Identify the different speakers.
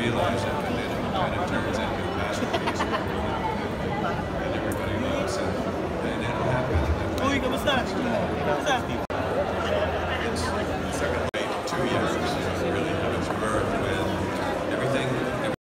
Speaker 1: realize it, but then it kind of turns into a masterpiece that everybody loves, and it'll happen.
Speaker 2: Uy, kamusta? Kamusta?
Speaker 1: It's second wave, 2 years.